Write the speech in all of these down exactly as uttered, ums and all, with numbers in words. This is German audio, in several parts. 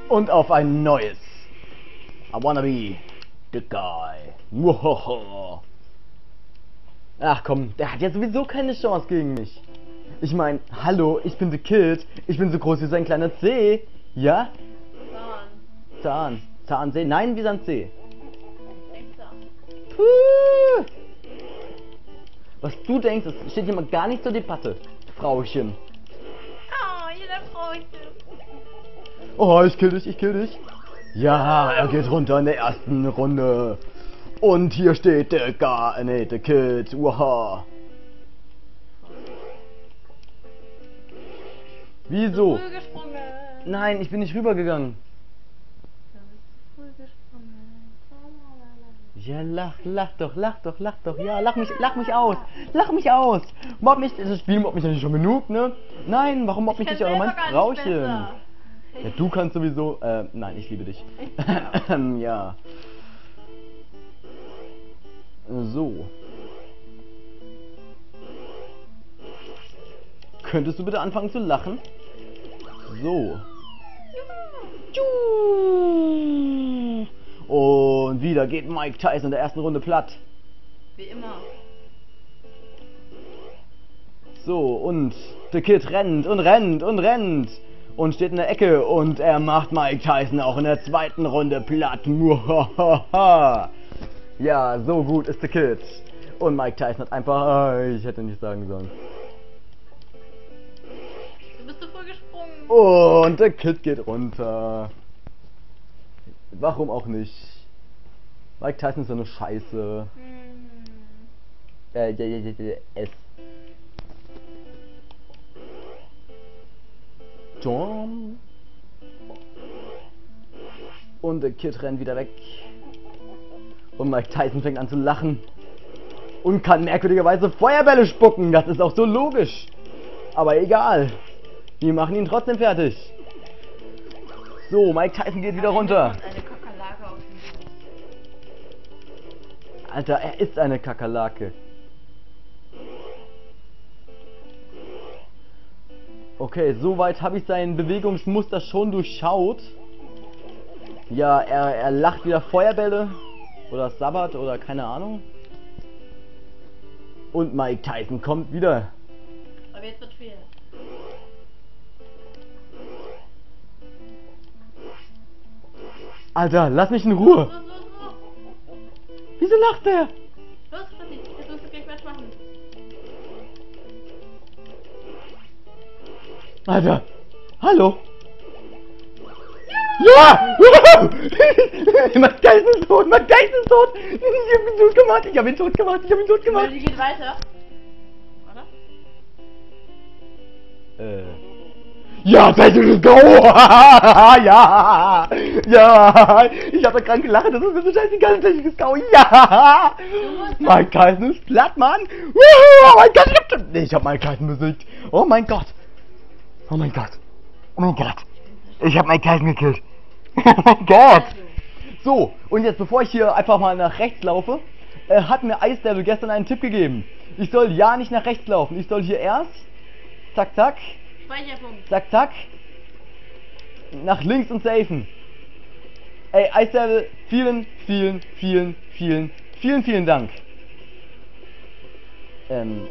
Und auf ein neues. I wanna be the guy. Wohoho. Ach komm, der hat ja sowieso keine Chance gegen mich. Ich mein, hallo, ich bin The Kid. Ich bin so groß wie sein kleiner C. Ja? Zahn. Zahn. Zahn C. Nein, wie sein C. Denkst Puh. Was du denkst, das steht hier mal gar nicht zur Debatte, Frauchen. Oh, jeder Frauchen. Oh, ich kill dich, ich kill dich. Ja, er geht runter in der ersten Runde. Und hier steht der Gar, nee, der Kid. Wow. Wieso? Früh gesprungen. Nein, ich bin nicht rübergegangen. Da bist du früh gesprungen. Ja, lach, lach doch, lach doch, lach doch. Ja, lach mich, lach mich aus. Lach mich aus. Mobb mich, das Spiel mobbt mich ja nicht schon genug, ne? Nein, warum mobbt mich nicht auch mein Frauchen? Ja, du kannst sowieso, äh, nein, ich liebe dich. Ja. So. Könntest du bitte anfangen zu lachen? So. Und wieder geht Mike Tyson in der ersten Runde platt. Wie immer. So, und der Kid rennt und rennt und rennt. Und steht in der Ecke und er macht Mike Tyson auch in der zweiten Runde platt. Ja, so gut ist der Kid. Und Mike Tyson hat einfach... Ah, ich hätte nicht sagen sollen. Du bist zu früh gesprungen. Und der Kid geht runter. Warum auch nicht? Mike Tyson ist so eine Scheiße. Hm. Äh, ja, ja, ja, ja, S. John. Und der Kid rennt wieder weg. Und Mike Tyson fängt an zu lachen. Und kann merkwürdigerweise Feuerbälle spucken. Das ist auch so logisch. Aber egal. Wir machen ihn trotzdem fertig. So, Mike Tyson geht wieder runter. Eine Kakerlake auf dem Haus. Alter, er ist eine Kakerlake. Okay, soweit habe ich sein Bewegungsmuster schon durchschaut. Ja, er, er lacht wieder Feuerbälle. Oder Sabbat oder keine Ahnung. Und Mike Tyson kommt wieder. Aber jetzt wird viel. Alter, lass mich in Ruhe. Los, los, los. Wieso lacht er? Los, Schatzi, jetzt musst du gleich Match machen. Alter, hallo. Ja! Mike Tyson ist tot, Mike Tyson ist tot. Ich hab ihn tot gemacht, ich hab ihn tot gemacht, ich hab ihn tot Weil gemacht. die geht weiter. Oder? Äh. Ja, Tyson ist Go! Ja! Ja! Ich hab da krank gelacht, das ist mir so scheißegal, Tyson ist Go! Ja! Mike Tyson ist platt, Mann! Wuhu! Oh mein Gott, ich hab, nee, ich hab Mike Tyson besiegt! Oh mein Gott! Oh mein Gott! Oh mein Gott! Ich hab Mike Tyson gekillt! Oh mein Gott! So, und jetzt bevor ich hier einfach mal nach rechts laufe, äh, hat mir Ice Devil gestern einen Tipp gegeben. Ich soll ja nicht nach rechts laufen, ich soll hier erst, zack, zack, Speicherpunkt. zack, zack, nach links und safen. Ey, Ice Devil, vielen, vielen, vielen, vielen, vielen, vielen Dank. Ähm...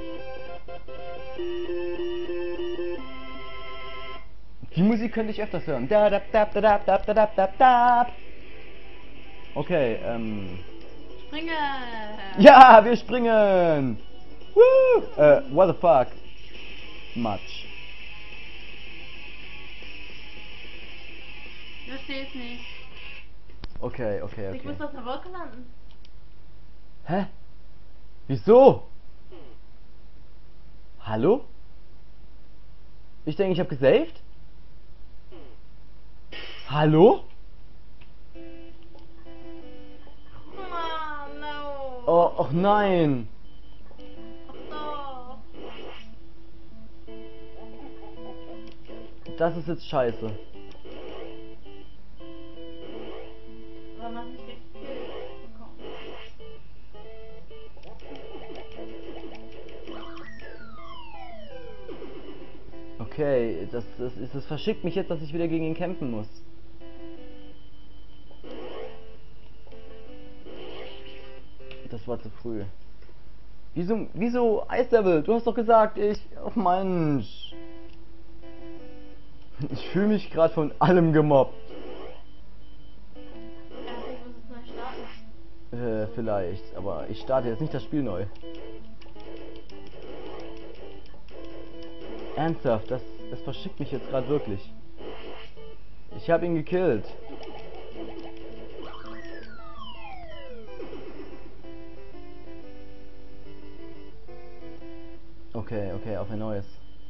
Die Musik könnte ich öfters hören. Da, da, da, da, da, da, da, da, da. Okay, ähm... Springe. ja, wir springen! Woo! Äh, what the fuck? Much. Ich verstehe es nicht. Okay, okay, Ich okay. muss auf der Wolke landen. Hä? Wieso? Hallo? Ich denke, ich habe gesaved? Hallo? Oh, no. Oh, och nein. Ach so. Das ist jetzt scheiße. Warum hast du nicht gekillt bekommen? Okay, das, das, das verschickt mich jetzt, dass ich wieder gegen ihn kämpfen muss. Das war zu früh. Wieso, wieso Eisdevil? Du hast doch gesagt, ich... Oh Mensch. Ich fühle mich gerade von allem gemobbt. Ja, ich muss es neu starten. Äh, vielleicht. Aber ich starte jetzt nicht das Spiel neu. Ernsthaft, das, das verschickt mich jetzt gerade wirklich. Ich habe ihn gekillt. Okay, okay, auf ein neues.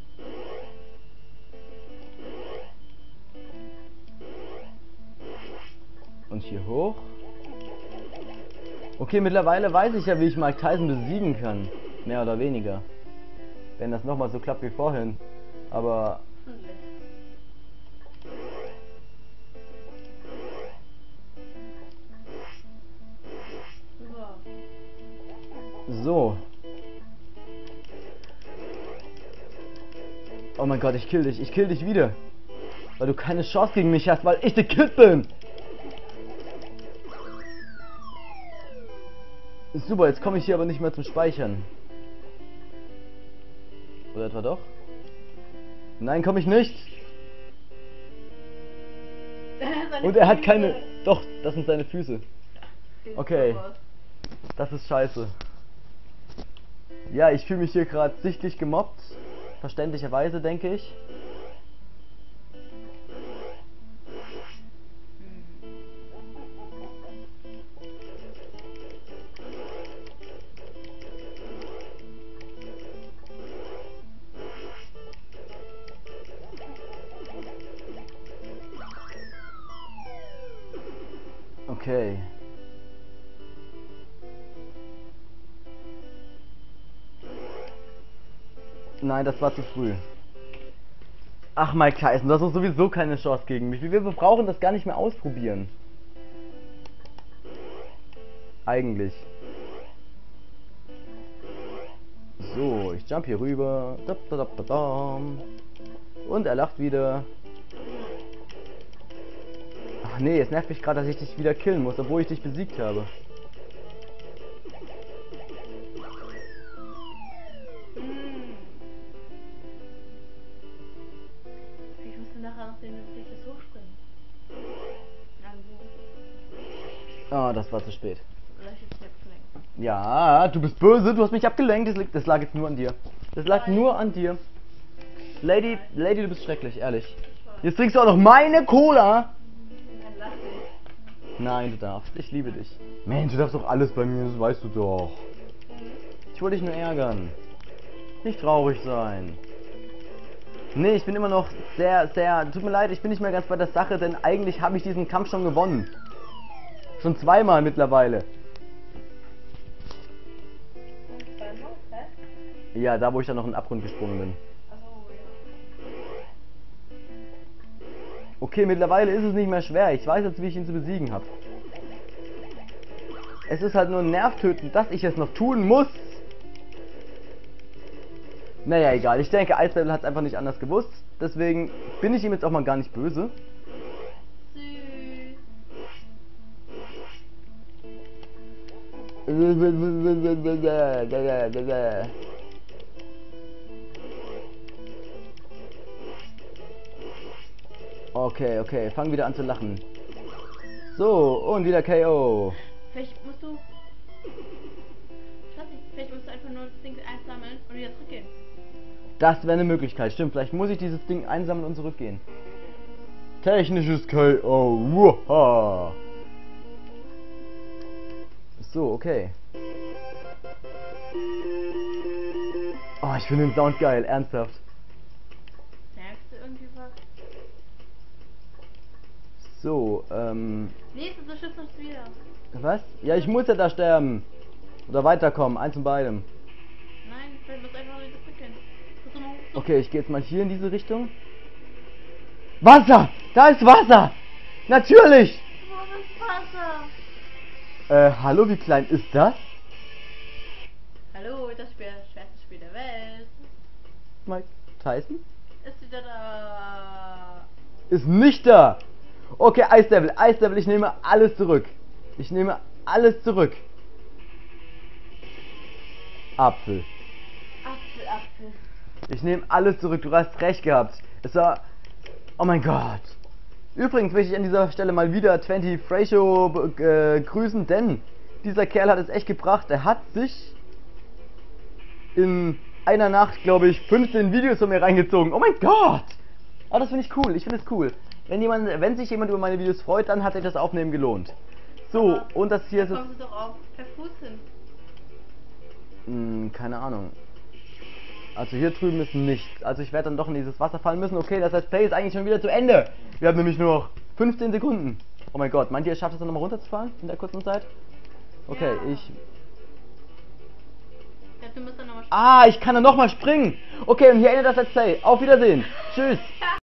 Und hier hoch. Okay, mittlerweile weiß ich ja, wie ich Mike Tyson besiegen kann. Mehr oder weniger. Wenn das nochmal so klappt wie vorhin. Aber... So. Oh mein Gott, ich kill dich. Ich kill dich wieder. Weil du keine Chance gegen mich hast, weil ich der Kid bin. Super, jetzt komme ich hier aber nicht mehr zum Speichern. Oder etwa doch? Nein, komme ich nicht. Und er hat keine... Doch, das sind seine Füße. Okay. Das ist scheiße. Ja, ich fühle mich hier gerade sichtlich gemobbt. Verständlicherweise, denke ich. Okay. Nein, das war zu früh. Ach, Mike Tyson, das ist sowieso keine Chance gegen mich. Wir brauchen das gar nicht mehr ausprobieren. Eigentlich. So, ich jump hier rüber. Und er lacht wieder. Ach nee, es nervt mich gerade, dass ich dich wieder killen muss, obwohl ich dich besiegt habe. Ich musste nachher noch den das hochspringen. Ah, das war zu spät. Vielleicht ist es abgelenkt. Ja, du bist böse, du hast mich abgelenkt, das, das lag jetzt nur an dir. Das lag Nein. nur an dir. Lady, Lady, du bist schrecklich, ehrlich. Jetzt trinkst du auch noch meine Cola. Dann lass dich. Nein, du darfst. Ich liebe dich. Mensch, du darfst doch alles bei mir, das weißt du doch. Ich wollte dich nur ärgern. Nicht traurig sein. Nee, ich bin immer noch sehr, sehr... Tut mir leid, ich bin nicht mehr ganz bei der Sache, denn eigentlich habe ich diesen Kampf schon gewonnen. Schon zweimal mittlerweile. Ja, da wo ich dann noch in den Abgrund gesprungen bin. Okay, mittlerweile ist es nicht mehr schwer. Ich weiß jetzt, wie ich ihn zu besiegen habe. Es ist halt nur nervtötend, dass ich es noch tun muss. Naja, egal. Ich denke, Eisdevil hat es einfach nicht anders gewusst. Deswegen bin ich ihm jetzt auch mal gar nicht böse. Okay, okay, fang wieder an zu lachen. So, und wieder K O. Vielleicht musst du... Ich weiß nicht, vielleicht musst du einfach nur das Ding einsammeln und wieder zurückgehen. Das wäre eine Möglichkeit, stimmt. Vielleicht muss ich dieses Ding einsammeln und zurückgehen. Technisches K O. Uha. So, okay. Oh, ich finde den Sound geil, ernsthaft. Merkst du irgendwie was? So, ähm... Nee, du schützt uns wieder. Was? Ja, ich muss ja da sterben. Oder weiterkommen, eins von beidem. Nein, vielleicht musst du einfach wieder zurückgehen. Versuch mal hoch. Okay, ich gehe jetzt mal hier in diese Richtung. Wasser! Da ist Wasser! Natürlich! Wo ist Wasser? Äh, hallo, wie klein ist das? Hallo, das Spiel, das schwerste Spiel der Welt. Mike Tyson? Ist wieder da. Ist nicht da! Okay, Eisdevil, Eisdevil, ich nehme alles zurück. Ich nehme alles zurück. Apfel. Apfel, Apfel. Ich nehme alles zurück, du hast recht gehabt. Es war... Oh mein Gott. Übrigens möchte ich an dieser Stelle mal wieder zwanzig Frasho äh, grüßen, denn dieser Kerl hat es echt gebracht. Er hat sich in einer Nacht, glaube ich, fünfzehn Videos von mir reingezogen. Oh mein Gott! Aber das finde ich cool, ich finde es cool. Wenn jemand, wenn sich jemand über meine Videos freut, dann hat sich das Aufnehmen gelohnt. So, Aber und das hier ist... Da kommen sie doch auch per Fuß hin. Hm, keine Ahnung. Also hier drüben ist nichts. Also ich werde dann doch in dieses Wasser fallen müssen. Okay, das Let's Play ist eigentlich schon wieder zu Ende. Wir haben nämlich nur noch fünfzehn Sekunden. Oh mein Gott, meint ihr, schafft es dann nochmal runterzufallen in der kurzen Zeit? Okay, Ja. ich... Ja, du musst dann nochmal Ah, ich kann dann nochmal springen. Okay, und hier endet das Let's Play. Auf Wiedersehen. Tschüss.